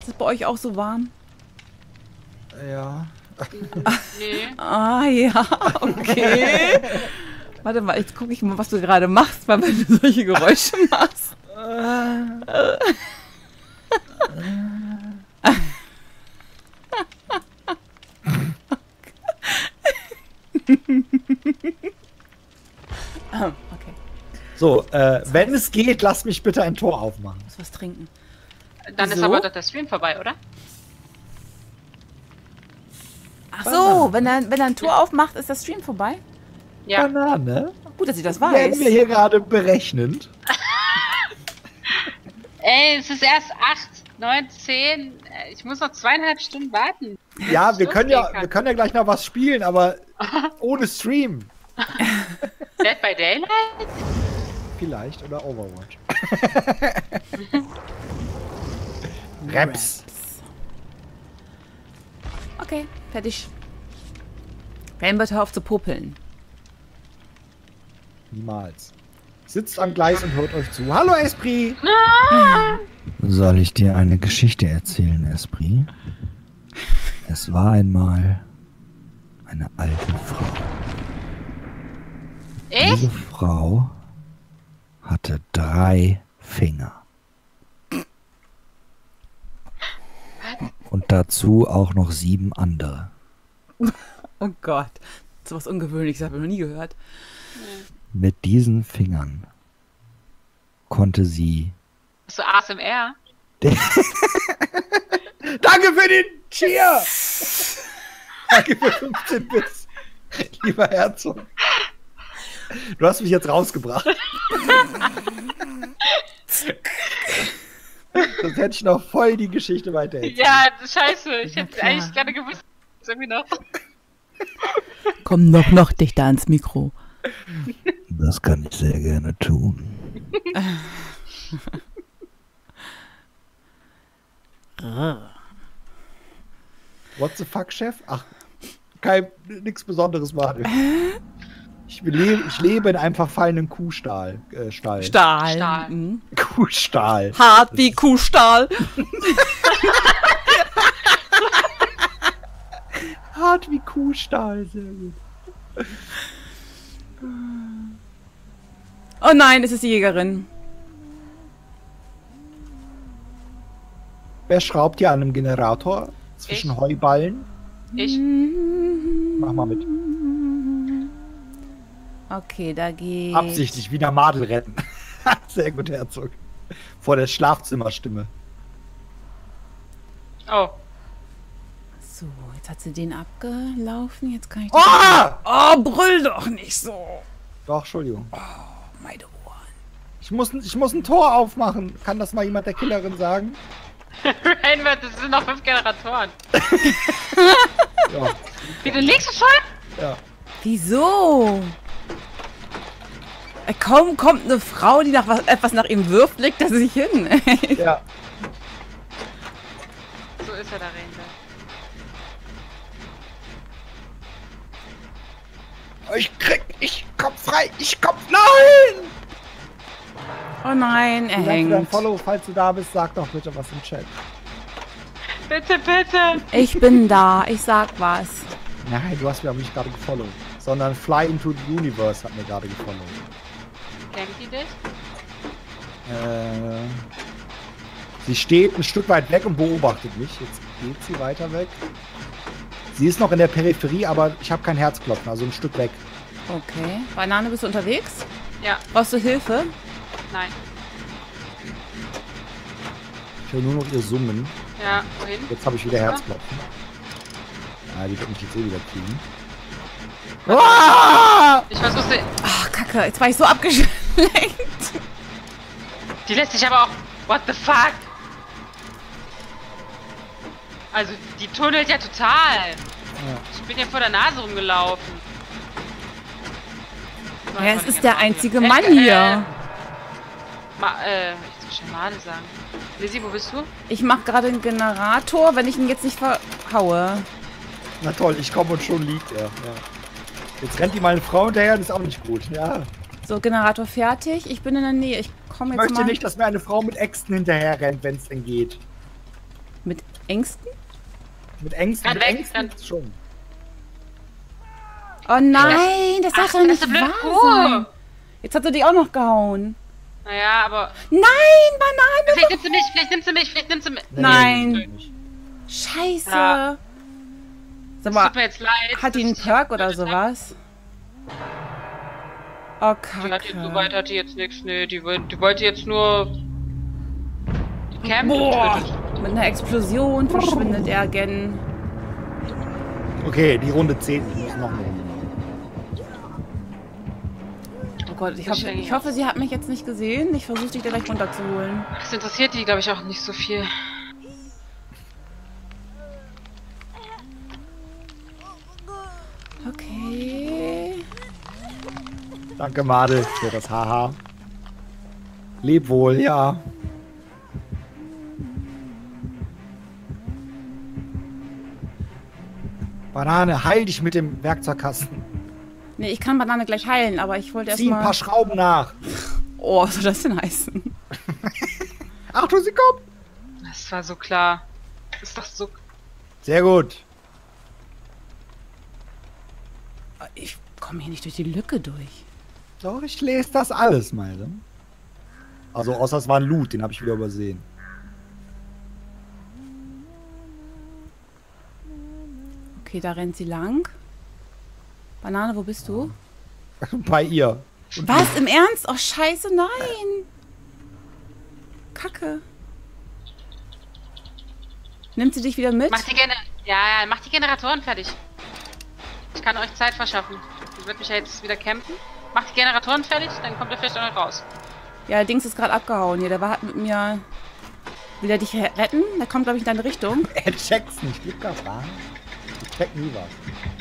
es bei euch auch so warm? Ja. Nee. Ah ja, okay. Warte mal, jetzt gucke ich mal, was du gerade machst, weil wenn du solche Geräusche machst. Okay, So, wenn es geht, lasst mich bitte ein Tor aufmachen. ich muss was trinken. Dann ist Wieso? aber doch der Stream vorbei, oder? Ach so, wenn er ein Tor aufmacht, ist das Stream vorbei? Ja. Banane? Gut, dass ich das Werden weiß. wir hier gerade berechnend? Ey, es ist erst 8, 9, 10. Ich muss noch 2,5 Stunden warten. Ja, wir können ja losgehen gleich noch was spielen, aber ohne Stream. Dead by Daylight? Vielleicht, oder Overwatch. Raps. Okay, fertig. Rainbow, hör auf zu popeln. Niemals. Sitzt am Gleis und hört euch zu. Hallo, Esprit! Soll ich dir eine Geschichte erzählen, Esprit? Es war einmal eine alte Frau. Ich? Diese Frau hatte 3 Finger. Und dazu auch noch 7 andere. Oh Gott, so was Ungewöhnliches habe ich noch nie gehört. Mit diesen Fingern konnte sie... Hast du ASMR? Danke für den Cheer! Danke für 15 Bits, lieber Herzog. Du hast mich jetzt rausgebracht. Sonst hätte ich noch voll die Geschichte weitererzählt. Ja, scheiße. Ich Ja, hätte klar. eigentlich gerne gewusst. Was irgendwie noch. Komm noch dichter ans Mikro. Das kann ich sehr gerne tun. What the fuck, Chef? Ach, nichts Besonderes machen. Ich lebe in einem verfallenen Kuhstall. Stall. Stahl. Stahl. Mhm. Kuhstall. Hart wie Kuhstahl. Hart wie Kuhstall, sehr gut. Oh nein, es ist die Jägerin. Wer schraubt hier an einem Generator zwischen Ich. Heuballen? Ich? Mach mal mit. Okay, da geht... Absichtlich wieder Madel retten. Sehr gut, Herzog. Vor der Schlafzimmerstimme. Oh. So, jetzt hat sie den abgelaufen. Jetzt kann ich... Ah! Oh, brüll doch nicht so. Doch, Entschuldigung. Meine Ohren. Ich muss ein Tor aufmachen. Kann das mal jemand der Killerin sagen? Rainbow, das sind noch 5 Generatoren. Ja. Wie, du legst du schon? Ja. Wieso? Kaum kommt eine Frau, die etwas nach ihm wirft, legt er sich hin. Ja. So ist er da, Rainbow. Ich komm frei. Nein! Oh nein, er Vielen Dank für dein hängt. Follow. Falls du da bist, sag doch bitte was im Chat. Bitte, bitte. Ich bin da, ich sag was. Nein, du hast mir aber nicht gerade gefollowt. Sondern Fly into the Universe hat mir gerade gefollowt. Kennt die dich? Sie steht ein Stück weit weg und beobachtet mich. Jetzt geht sie weiter weg. Sie ist noch in der Peripherie, aber ich habe kein Herzklopfen, also ein Stück weg. Okay. Banane, bist du unterwegs? Ja. Brauchst du Hilfe? Nein. Ich höre nur noch ihr Summen. Ja, wohin? Jetzt habe ich wieder Herzklopfen. Ja, die wird mich jetzt eh wieder kriegen. Ah! Ich versuche. Ach, Kacke, jetzt war ich so abgeschleckt. Die lässt sich aber auch. What the fuck? Also, die tunnelt ja total. Ich bin ja vor der Nase rumgelaufen. Ja, es ist der einzige Mann hier. Ich soll schon Made sagen. Lizzie, wo bist du? Ich mache gerade einen Generator, wenn ich ihn jetzt nicht verhaue. Na toll, ich komme und schon liegt er. Ja. Jetzt rennt die mal eine Frau hinterher, das ist auch nicht gut. Ja. So, Generator fertig. Ich bin in der Nähe. Ich komme Ich jetzt möchte mal. nicht, dass mir eine Frau mit Äxten hinterher rennt, wenn es denn geht. Mit Ängsten? Mit Ängsten, Renn mit weg, Ängsten renn. schon. Oh nein, das darf doch nicht das ist eine blöde wahr sein. Kuh. Jetzt hat sie dich auch noch gehauen. Naja, aber... Nein, Banane! Vielleicht nimmt sie mich, vielleicht nimmt sie mich, vielleicht nimmt sie mich. Nein. nicht. Scheiße. Ja. Sag Es mal, tut mir jetzt leid. hat die einen Das- Perk oder sowas? Oh, Die hat jetzt, so Kacke. weit hat die jetzt nichts. Nee, die wollte jetzt nur... Die campt und Boah, tötet. mit einer Explosion verschwindet er again. Okay, die Runde 10. Ich muss noch eine Runde machen. Oh Gott, ich hoffe, sie hat mich jetzt nicht gesehen. Ich versuche dich da gleich runterzuholen. Das interessiert die, glaube ich, auch nicht so viel. Okay. Danke, Madel, für das Haha. Leb wohl, ja. Banane, heil dich mit dem Werkzeugkasten. Nee, ich kann Banane gleich heilen, aber ich wollte Zieh ein paar erstmal... Schrauben nach. Oh, was soll das denn heißen? Achtung, sie kommt. Das war so klar. Das ist doch so... Sehr gut. Ich komme hier nicht durch die Lücke durch. Doch, ich lese das alles, Meile. Also, außer es war ein Loot, den habe ich wieder übersehen. Okay, da rennt sie lang. Banane, wo bist du? Bei ihr. Was? Im Ernst? Oh, scheiße, nein. Kacke. Nimmt sie dich wieder mit? Mach die Generatoren fertig. Ich kann euch Zeit verschaffen. Ich würde mich ja jetzt wieder campen. Macht die Generatoren fertig, dann kommt ihr vielleicht auch noch raus. Ja, Dings ist gerade abgehauen hier. Der war mit mir... Will er dich retten? Der kommt, glaube ich, in deine Richtung. Er checkt's nicht. Lukas, was? Ich check nie was.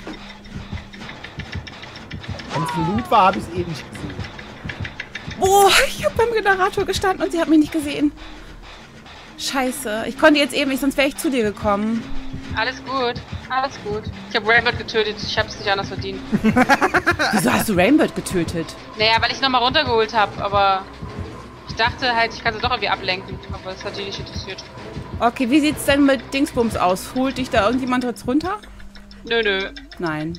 Wenn es ein Loot war, habe ich es eh nicht gesehen. Boah, ich habe beim Generator gestanden und sie hat mich nicht gesehen. Scheiße. Ich konnte jetzt eben nicht, sonst wäre ich zu dir gekommen. Alles gut, alles gut. Ich habe Rainbird getötet, ich habe es nicht anders verdient. Wieso hast du Rainbird getötet? Naja, weil ich nochmal runtergeholt habe, aber ich dachte halt, ich kann sie doch irgendwie ablenken, aber das hat die nicht interessiert. Okay, wie sieht's denn mit Dingsbums aus? Holt dich da irgendjemand jetzt runter? Nö, nö. Nein.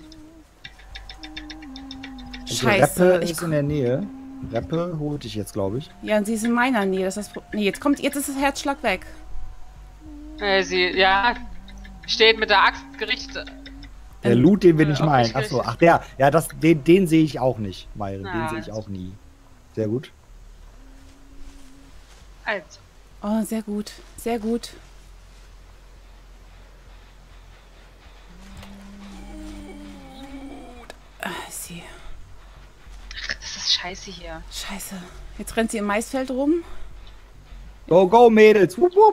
Also Scheiße. Reppe ist in der Nähe. Reppe holt dich jetzt, glaube ich. Ja, und sie ist in meiner Nähe. Das ist das nee, jetzt ist das Herzschlag weg. Sie, ja, steht mit der Axt gerichtet. Der Loot, den wir nicht auf meinen. mich Achso, gerichtet. ach der. Ja, den sehe ich auch nicht, Meire. Den Na, sehe ich auch nie. Sehr gut. Also. Oh, sehr gut. Sehr gut. Sie. Das ist scheiße hier. Scheiße. Jetzt rennt sie im Maisfeld rum. Go, go, Mädels. Wupp, wupp.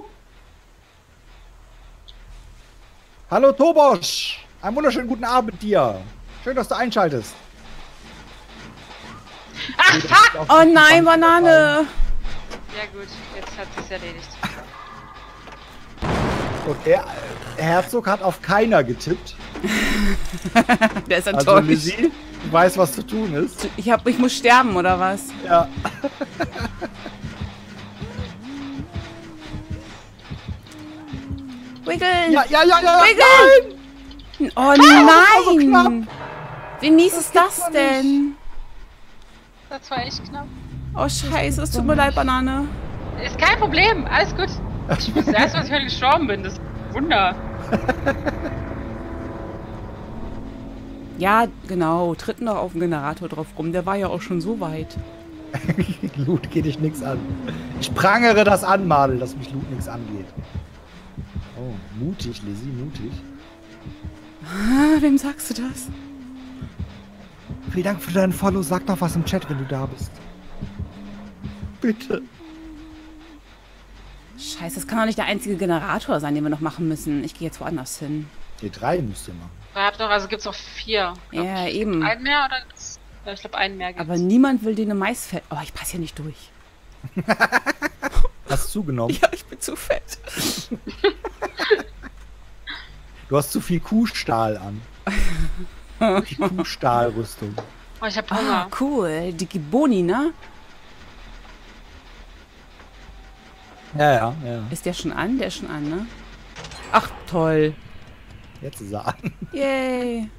Hallo, Tobosch. Einen wunderschönen guten Abend dir. Schön, dass du einschaltest. Ach, fuck! Oh nein, Banane. Ja gut, jetzt hat sich's erledigt. Und der Herzog hat auf keiner getippt. Der ist Also, enttäuscht. Lizzie, du weißt, was zu tun ist. Ich muss sterben, oder was? Ja. Wiggle! Ja, ja, ja, ja. Wiggle! Nein! Oh so nein! Wie mies ist das denn? Das war echt knapp. Oh scheiße, es tut mir leid, Banane. Ist kein Problem, alles gut. Ich bin das erste, was ich heute gestorben bin. Das ist ein Wunder. Ja, genau. Tritt noch auf den Generator drauf rum. Der war ja auch schon so weit. Loot geht dich nichts an. Ich prangere das an, Madel, dass mich Loot nichts angeht. Oh, mutig, Lizzie, mutig. Ah, wem sagst du das? Vielen Dank für deinen Follow. Sag doch was im Chat, wenn du da bist. Bitte. Scheiße, das kann doch nicht der einzige Generator sein, den wir noch machen müssen. Ich gehe jetzt woanders hin. Die 3 müsst ihr machen. Ihr habt noch, also gibt's noch 4. Ja, eben. Einen mehr oder? Ja, ich glaube, einen mehr gibt's. Aber niemand will den im Maisfeld. Oh, ich passe hier nicht durch. Hast du zugenommen? Ja, ich bin zu fett. Du hast zu viel Kuhstahl an. Die Kuhstahlrüstung. Oh, ich hab Ah, Hunger. cool. Die Giboni, ne? Ja, ja, ja. Ist der schon an? Der ist schon an, ne? Ach, toll. Jetzt ist er an. Yay.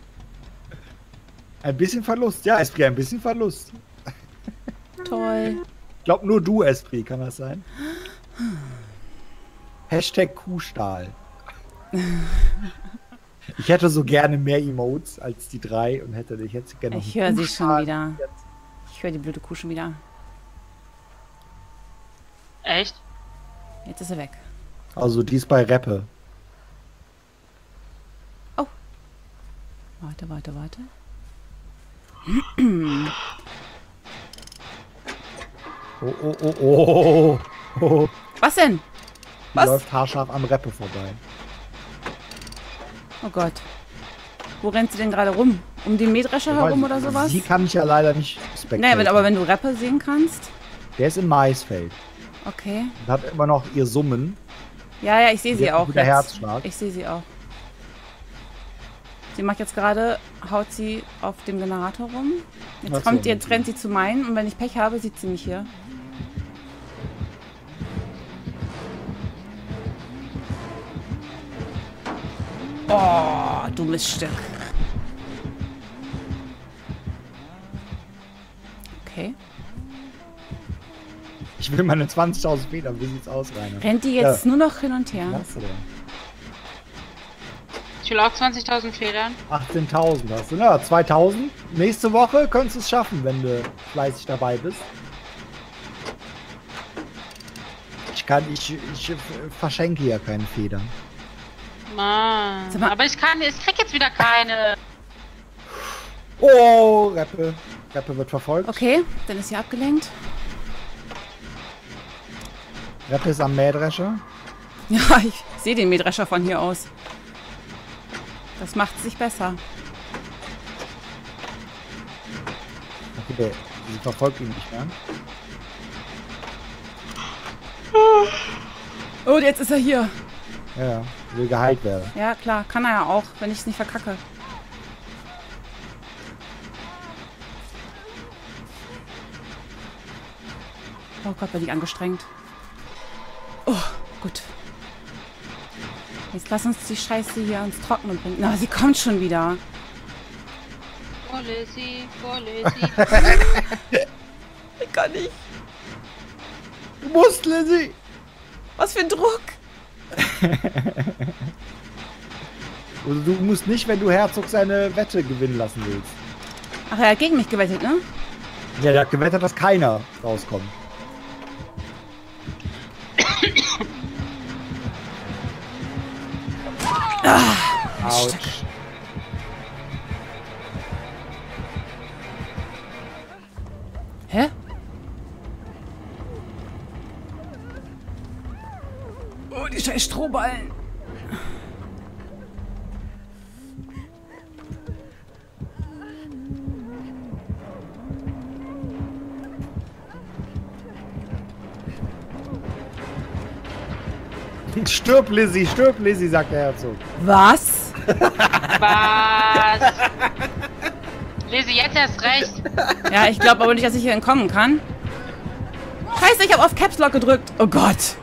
Ein bisschen Verlust. Ja, Esprit, ein bisschen Verlust. Toll. Ich glaube nur du, Esprit, kann das sein? Hashtag Kuhstahl. Ich hätte so gerne mehr Emotes als die 3 und hätte ich jetzt gerne noch Ich einen höre sie schon Kuhstahl. wieder. Ich höre die blöde Kuh schon wieder. Echt? Jetzt ist er weg. Also die ist bei Reppe. Oh. Warte, warte, warte. Oh, oh, oh, oh, oh. Was denn? Die Was? läuft haarscharf am Reppe vorbei. Oh Gott. Wo rennt sie denn gerade rum? Um den Mähdrescher herum oder sowas? Die kann ich ja leider nicht Nee, aber wenn du Rapper sehen kannst. Der ist im Maisfeld. Okay. Und hat immer noch ihr Summen. Ja, ja, ich sehe sie Die hat auch. wieder Jetzt. Herzschlag. Ich sehe sie auch. Sie macht jetzt gerade, haut sie auf dem Generator rum. Ach so, Jetzt rennt sie zu meinen und wenn ich Pech habe, sieht sie mich hier. Oh, dummes Stück. Okay. Ich will meine 20.000 Meter. Wie sieht's aus, Rainer? Rennt die jetzt nur noch hin und her? Was hast du denn? Ich will auch 20.000 Federn. 18.000 hast du. Na, 2.000. Nächste Woche könntest du es schaffen, wenn du fleißig dabei bist. Ich verschenke ja keine Federn. Mann. Sag mal- Aber ich krieg jetzt wieder keine. Oh, Reppe. Reppe wird verfolgt. Okay, dann ist sie abgelenkt. Reppe ist am Mähdrescher. Ja, ich sehe den Mähdrescher von hier aus. Das macht sich besser. Okay, sie verfolgt ihn nicht mehr. Oh, jetzt ist er hier. Ja, will geheilt werden. Ja, klar, kann er ja auch, wenn ich es nicht verkacke. Oh Gott, bin ich angestrengt. Oh, gut. Jetzt lass uns die Scheiße hier ins Trockene bringen. Na, sie kommt schon wieder. Wolle sie. Ich kann nicht. Du musst, Lizzie! Was für ein Druck. Also du musst nicht, wenn du Herzog seine Wette gewinnen lassen willst. Ach, er hat gegen mich gewettet, ne? Ja, der hat gewettet, dass keiner rauskommt. Autsch. Hä? Oh, die scheiß Strohballen. Stirb, Lizzie, sagt der Herzog. Was? Was? Lese jetzt erst recht. Ja, ich glaube aber nicht, dass ich hier entkommen kann. Scheiße, ich habe auf Caps Lock gedrückt. Oh Gott.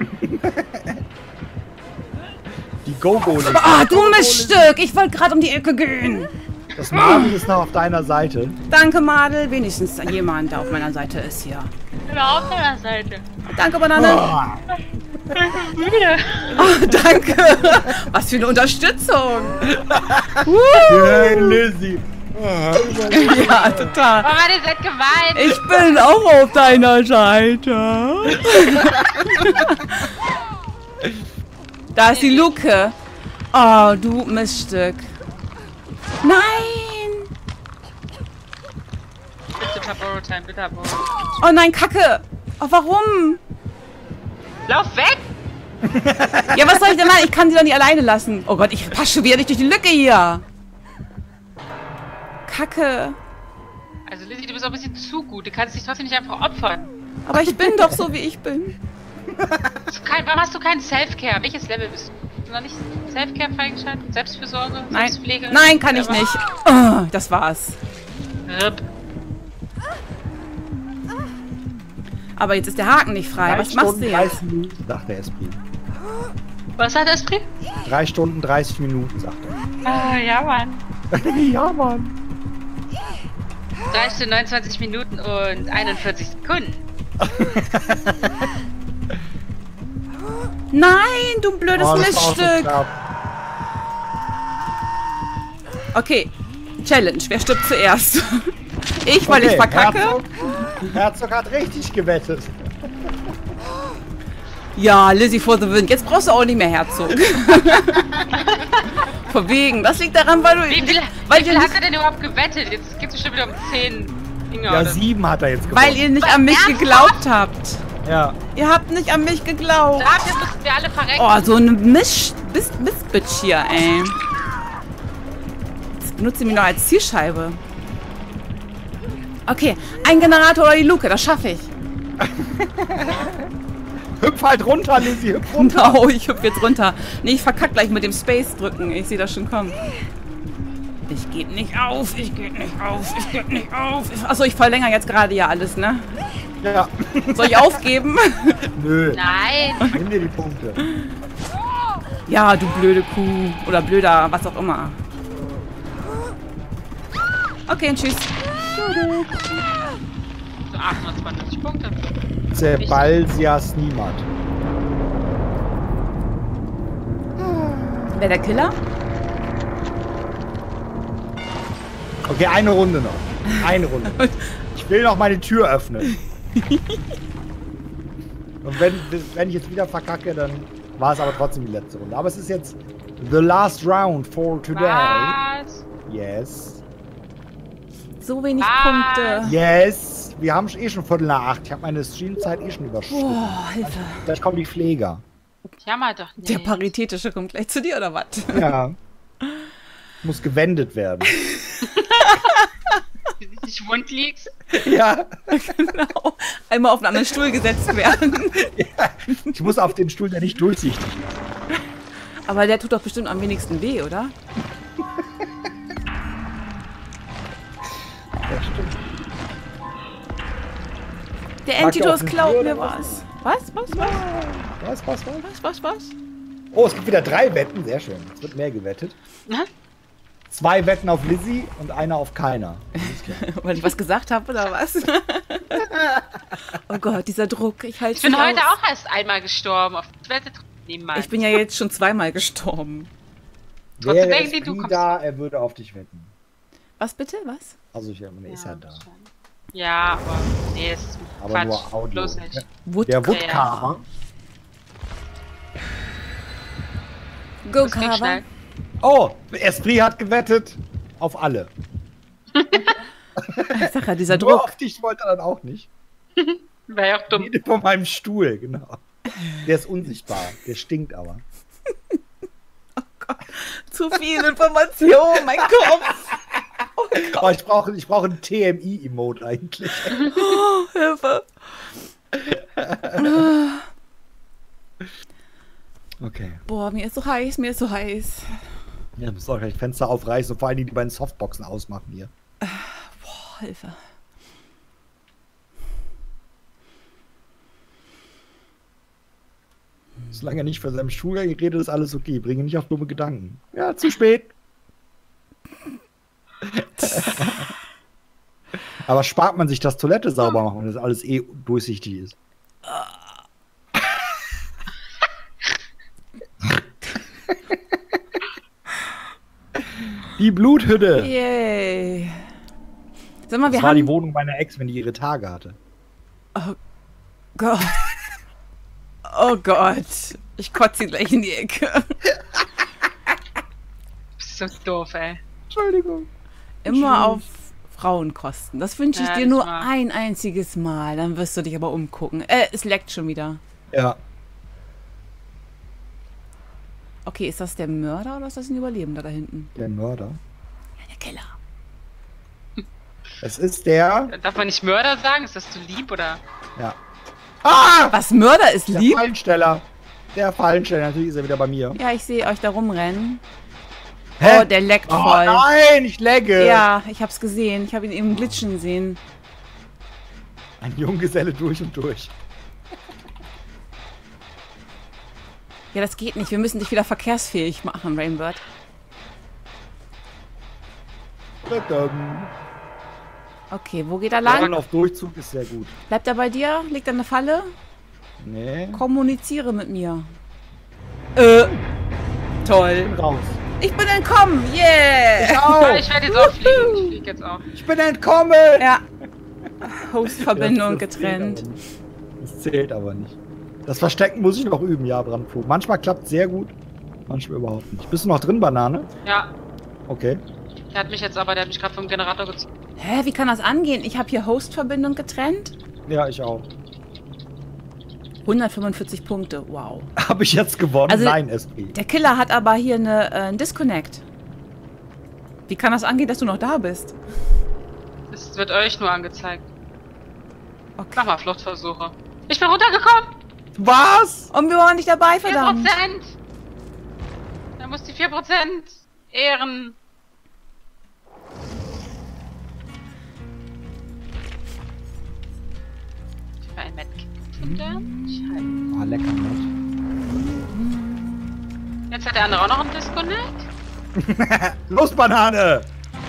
Die Go-Go-Lizzie. Ah, dummes Stück. Ich wollte gerade um die Ecke gehen. Das Madel ist noch auf deiner Seite. Danke, Madel. Wenigstens jemand, der auf meiner Seite ist hier. Ich bin auf deiner Seite. Danke, Banane. Oh, Müde. Oh, danke. Was für eine Unterstützung. hey, Lizzie. Ja, total. Mama, ihr seid gemein. Ich bin auch auf deiner Seite. Da ist die Luke. Oh, du Miststück. Nein. Bitte Borrow-Time, bitte Borrow. Oh nein, Kacke. Oh, warum? Lauf weg. Ja, was soll ich denn machen? Ich kann sie doch nicht alleine lassen. Oh Gott, ich passe schon wieder nicht durch die Lücke hier. Kacke. Also Lizzie, du bist auch ein bisschen zu gut. Du kannst dich trotzdem nicht einfach opfern. Aber ich bin doch so, wie ich bin. Warum hast du keinen Self-Care? Welches Level bist du? Hast du noch nicht Self-Care freigeschaltet? Selbstfürsorge? Nein, Selbstpflege? nein, kann ich nicht. Oh, das war's. RIP. Aber jetzt ist der Haken nicht frei. Was machst du jetzt? Sagt der Esprit. Was hat Esprit? 3 Stunden, 30 Minuten, sagt er. Ah, ja, Mann. Ja, Mann. 3 Stunden, 29 Minuten und 41 Sekunden. Nein, du blödes das war auch so Miststück. knapp. Okay, Challenge. Wer stirbt zuerst? Ich, weil ich verkacke. Herzog hat richtig gewettet. Ja, Lizzie for the win. Jetzt brauchst du auch nicht mehr Herzog. Von wegen. Das liegt daran, weil du... Wie viel hat er denn überhaupt gewettet? Jetzt geht es schon wieder um 10 Dinge. Ja, oder? 7 hat er jetzt gewonnen. Weil ihr nicht an mich geglaubt habt. Ja. Ihr habt nicht an mich geglaubt. Dafür müssten wir alle verrecken. Oh, so eine Mistbitch hier, ey. Jetzt benutzt ihr mich noch als Zielscheibe. Okay, ein Generator oder die Luke, das schaffe ich. Hüpf halt runter, Lizzie, hüpf runter. Genau, ich hüpf jetzt runter. Nee, ich verkack gleich mit dem Space drücken. Ich sehe das schon kommen. Ich geb nicht auf, ich geb nicht auf, ich geb nicht auf. Achso, ich verlängere jetzt gerade ja alles, ne? Ja. Soll ich aufgeben? Nö. Nein. Nimm dir die Punkte. Ja, du blöde Kuh. Oder blöder, was auch immer. Okay, tschüss. So 820 Punkte. Zebalsias niemand. Wer der Killer? Okay, eine Runde noch. Eine Runde. Ich will noch meine Tür öffnen. Und wenn ich jetzt wieder verkacke, dann war es aber trotzdem die letzte Runde. Aber es ist jetzt the last round for today. Was? Yes. So wenig Ah. Punkte. Yes. Wir haben eh schon 7:45. Ich habe meine Streamzeit eh schon überschritten. Boah, Hilfe. Gleich kommen die Pfleger. Jammer doch nicht. Der Paritätische kommt gleich zu dir, oder was? Ja. Muss gewendet werden. Wie du dich wund liegst. Ja. Genau. Einmal auf einen anderen Stuhl gesetzt werden. Ich muss auf den Stuhl, der nicht durchsichtig ist. Aber der tut doch bestimmt am wenigsten weh, oder? Ja, stimmt. Der Mag der Antidote auf den klaut Stuhl mir oder was. Was? Was? Was? Oh, es gibt wieder 3 Wetten. Sehr schön. Es wird mehr gewettet. Na? 2 Wetten auf Lizzie und einer auf keiner. Alles klar. Weil ich was gesagt habe, oder was? Oh Gott, dieser Druck. Ich halte Ich bin heute auch erst einmal gestorben. Auf die Wette niemand. Ich bin ja jetzt schon 2-mal gestorben. Trotzdem Wäre denken die, du Esprit kommst- da, er würde auf dich wetten. Was bitte? Was? Also, er ist ja da. Ja, aber nee, das ist Aber Quatsch. nur Audio. Bloß nicht. Der Woodcover. Woodcarver. Go Das ging Carver. schnell. Oh, Esprit hat gewettet. Auf alle. Ich sag ja, dieser Nur Druck. auf dich wollte er dann auch nicht. Wäre ja auch dumm. Rede von meinem Stuhl, genau. Der ist unsichtbar. Der stinkt aber. Zu viel Information, mein Kopf. Oh, ich brauche einen TMI-Emote eigentlich. Oh, Hilfe. Okay. Boah, mir ist so heiß. Ja, muss doch gleich Fenster aufreißen und vor allen Dingen die beiden Softboxen ausmachen hier. Boah, Hilfe. Solange er nicht von seinem Schulgang geredet, ist alles okay. Bringe nicht auf dumme Gedanken. Ja, zu spät. Aber spart man sich das Toilette sauber machen, wenn das alles eh durchsichtig ist. Die Bluthütte. Yay. Sag mal, wir Das war die haben... Wohnung meiner Ex, wenn die ihre Tage hatte. Oh Gott. Oh Gott. Ich kotze sie gleich in die Ecke. So doof, ey. Entschuldigung. Immer auf Frauenkosten. Das wünsche ich Ja, dir das nur war- ein einziges Mal. Dann wirst du dich aber umgucken. Es leckt schon wieder. Ja. Okay, ist das der Mörder oder ist das ein Überlebender da hinten? Der Mörder. Ja, der Killer. Es ist der. Darf man nicht Mörder sagen? Ist das zu lieb oder? Ja. Ah! Was, Mörder ist Der lieb? Fallensteller. Der Fallensteller. Natürlich ist er wieder bei mir. Ja, ich sehe euch da rumrennen. Hä? Oh, der leckt Oh voll. nein, ich lagge. Ja, ich hab's gesehen. Ich habe ihn eben glitschen sehen. Ein Junggeselle durch und durch. Ja, das geht nicht. Wir müssen dich wieder verkehrsfähig machen, Rainbird. Okay, wo geht er lang? Lang auf Durchzug ist sehr gut. Bleibt er bei dir? Liegt er in der Falle? Nee. Kommuniziere mit mir. Toll. Ich bin raus. Ich bin entkommen. Yeah. Ich auch. Ich werde jetzt auch fliegen. Ich fliege jetzt auch. Ich bin entkommen. Ja. Hostverbindung Das getrennt. Das zählt aber nicht. Das Verstecken muss ich noch üben, ja, Brandflug. Manchmal klappt es sehr gut, manchmal überhaupt nicht. Bist du noch drin, Banane? Ja. Okay. Der hat mich gerade vom Generator gezogen. Hä, wie kann das angehen? Ich habe hier Hostverbindung getrennt. Ja, ich auch. 145 Punkte, wow. Habe ich jetzt gewonnen? Also, Nein, SP. Der Killer hat aber hier einen Disconnect. Wie kann das angehen, dass du noch da bist? Das wird euch nur angezeigt. Okay. Mach mal Fluchtversuche. Ich bin runtergekommen! Was? Und wir waren nicht dabei, verdammt. 4%! Da muss die 4% ehren. Ich will ein Medkit finden. Scheiße. Oh, lecker, Mod. Jetzt hat der andere auch noch einen Disconnect. Los, Banane!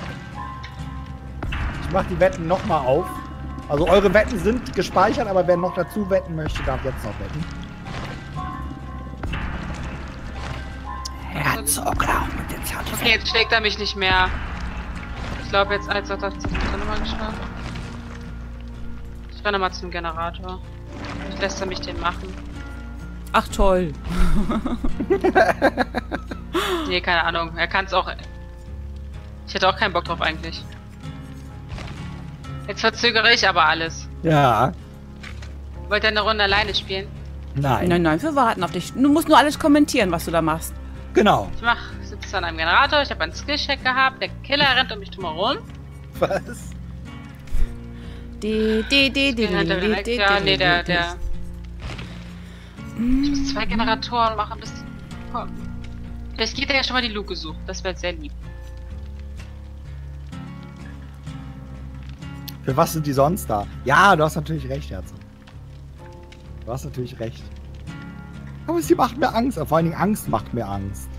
Ich mach die Wetten nochmal auf. Also eure Wetten sind gespeichert, aber wer noch dazu wetten möchte, darf jetzt noch wetten. Okay, jetzt schlägt er mich nicht mehr. Ich glaube jetzt, als hat er sich nochmal geschlagen. Ich renne mal zum Generator. Vielleicht lässt er mich den machen. Ach toll. Nee, keine Ahnung. Er kann es auch. Ich hätte auch keinen Bock drauf eigentlich. Jetzt verzögere ich aber alles. Ja. Wollt ihr eine Runde alleine spielen? Nein. Nein, nein, wir warten auf dich. Du musst nur alles kommentieren, was du da machst. Genau. Ich sitze an einem Generator, ich habe einen Skillcheck gehabt, der Killer rennt um mich drumherum. Was? Ja, nee, der. Ich muss 2 Generatoren machen, bis. Vielleicht geht er ja schon mal die Luke suchen, das wäre sehr lieb. Für was sind die sonst da? Ja, du hast natürlich recht, Herz. Du hast natürlich recht. Aber sie macht mir Angst. Vor allen Dingen Angst macht mir Angst.